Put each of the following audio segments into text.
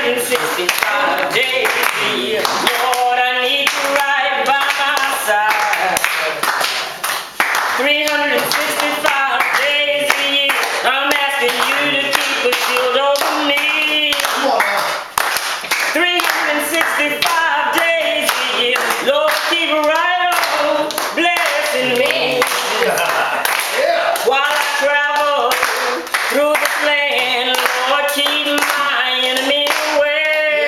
365 days a year. Lord, I need you right by my side. 365 days a year. I'm asking you to keep a shield over me. 365 days a year. Lord, keep right on blessing me. While I travel through this land, Lord, keep my enemy away.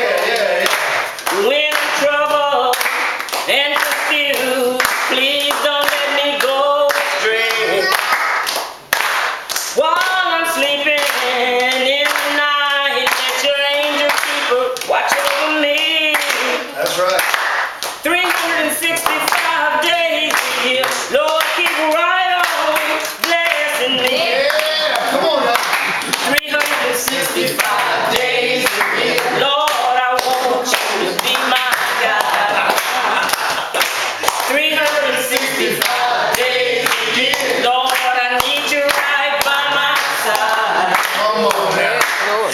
When I'm troubled and confused, please don't let me go astray. While I'm sleeping in the night, let your angel keeper watch over me. That's right. 365 days a year, Lord, keep right on blessing me. Yeah, come on now. 365 days a year, Lord, I want you to be my God. 365 days a year, Lord, I need you right by my side. Come on now.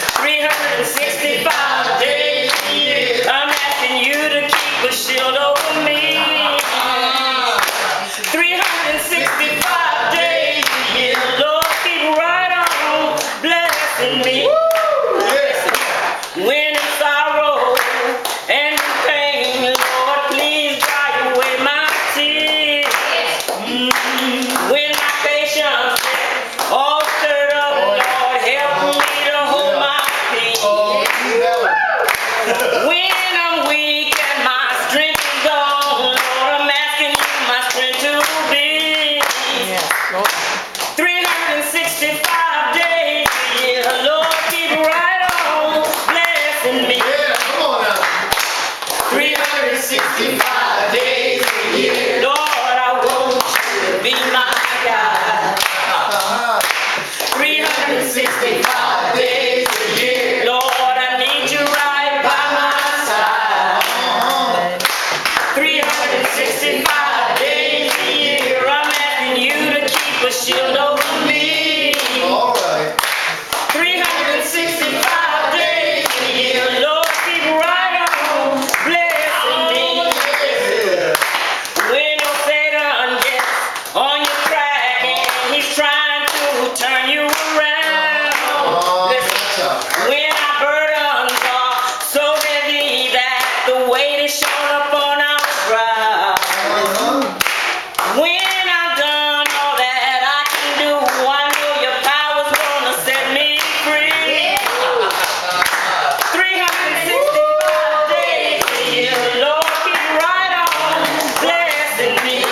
365 days a year, I'm asking you to keep a shield over me. 365 days a year, Lord, keep right on blessing me. When in sorrow and in pain, Lord, please dry away my tears. When my patience is all stirred up, Lord, help me to hold my peace. When I'm weak and my strength is gone, Lord, I'm asking you my strength to be. 365 days a year, Lord, keep right on blessing me. Yeah, come on now. 365 days a year, Lord, I want you to be my God. 365 days a year, Lord, I need you right by my side. 365 days a year, I'm asking you to keep a shield over me. All right. 365 days a year, Lord, keep right on blessing me. When your Satan gets on your track and he's trying to turn you around. Listen, when our burdens are so heavy that the weight is shown up on our brow. When I've done all that I can do, I know your power's gonna set me free. 365 days a year, Lord, keep right on blessing me.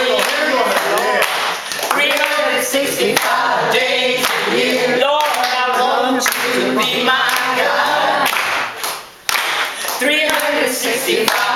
365 days a year, Lord, I want you to be my God. 365